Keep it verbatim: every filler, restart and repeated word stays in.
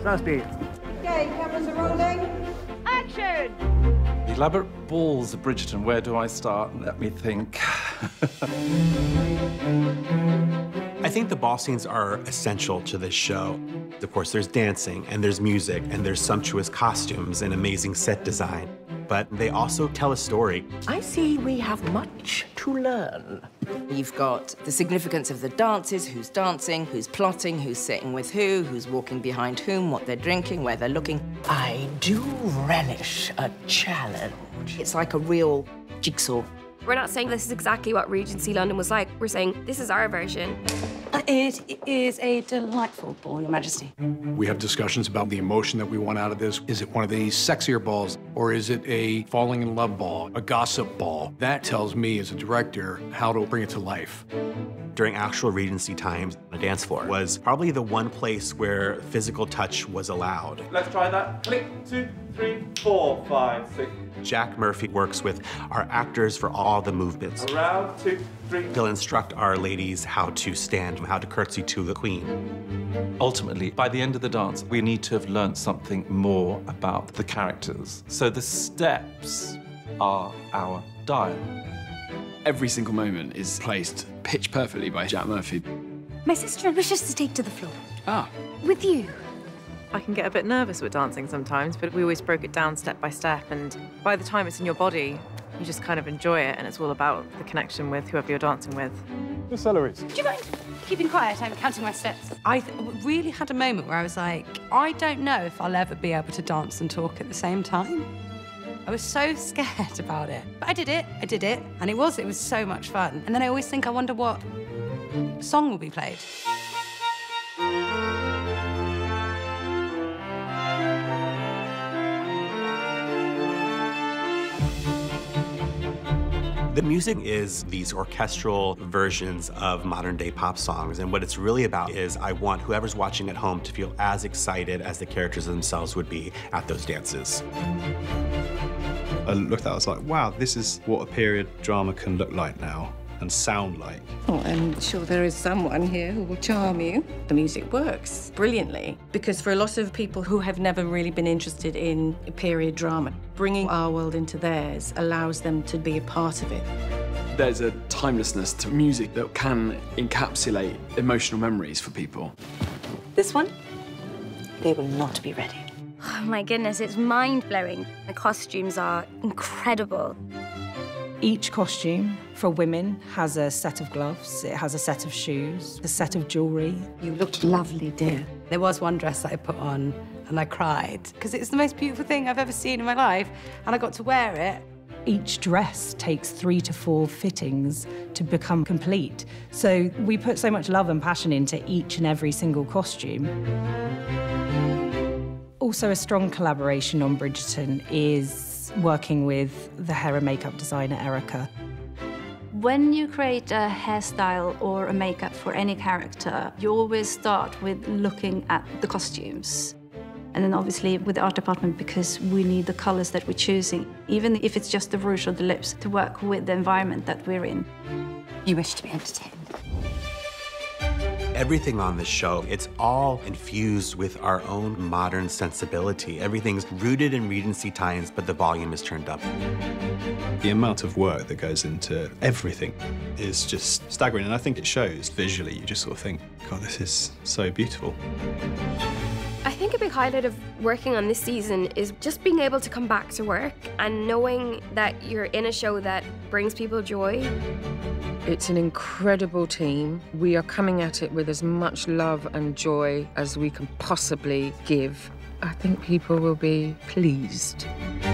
Slow speed. Okay, cameras are rolling. Action! The elaborate balls of Bridgerton, where do I start? Let me think. I think the ball scenes are essential to this show. Of course, there's dancing, and there's music, and there's sumptuous costumes and amazing set design. But they also tell a story. I see we have much to learn. You've got the significance of the dances, who's dancing, who's plotting, who's sitting with who, who's walking behind whom, what they're drinking, where they're looking. I do relish a challenge. It's like a real jigsaw. We're not saying this is exactly what Regency London was like. We're saying this is our version. It is a delightful ball, Your Majesty. We have discussions about the emotion that we want out of this. Is it one of these sexier balls, or is it a falling in love ball, a gossip ball? That tells me, as a director, how to bring it to life. During actual Regency times, the dance floor was probably the one place where physical touch was allowed. Let's try that. Click, two, three, four, five, six. Jack Murphy works with our actors for all the movements. Around, two, three. He'll instruct our ladies how to stand, how to curtsy to the queen. Ultimately, by the end of the dance, we need to have learnt something more about the characters. So the steps are our dialogue. Every single moment is placed pitch perfectly by Jack Murphy. My sister wishes to take to the floor. Ah. With you. I can get a bit nervous with dancing sometimes, but we always broke it down step by step, and by the time it's in your body, you just kind of enjoy it, and it's all about the connection with whoever you're dancing with. The celeries. Do you mind keeping quiet? I'm counting my steps. I th really had a moment where I was like, I don't know if I'll ever be able to dance and talk at the same time. I was so scared about it. But I did it, I did it, and it was, it was so much fun. And then I always think, I wonder what song will be played. The music is these orchestral versions of modern-day pop songs, and what it's really about is I want whoever's watching at home to feel as excited as the characters themselves would be at those dances. I looked at it, I was like, wow, this is what a period drama can look like now and sound like. Oh, I'm sure there is someone here who will charm you. The music works brilliantly, because for a lot of people who have never really been interested in period drama, bringing our world into theirs allows them to be a part of it. There's a timelessness to music that can encapsulate emotional memories for people. This one, they will not be ready. Oh my goodness, it's mind-blowing. The costumes are incredible. Each costume for women has a set of gloves, it has a set of shoes, a set of jewellery. You looked lovely, dear. There was one dress that I put on and I cried because it's the most beautiful thing I've ever seen in my life, and I got to wear it. Each dress takes three to four fittings to become complete. So we put so much love and passion into each and every single costume. Also, a strong collaboration on Bridgerton is working with the hair and makeup designer, Erica. When you create a hairstyle or a makeup for any character, you always start with looking at the costumes. And then obviously with the art department, because we need the colors that we're choosing, even if it's just the rouge or the lips, to work with the environment that we're in. You wish to be entertained. Everything on this show, it's all infused with our own modern sensibility. Everything's rooted in Regency times, but the volume is turned up. The amount of work that goes into everything is just staggering, and I think it shows visually. You just sort of think, God, this is so beautiful. I think a big highlight of working on this season is just being able to come back to work and knowing that you're in a show that brings people joy. It's an incredible team. We are coming at it with as much love and joy as we can possibly give. I think people will be pleased.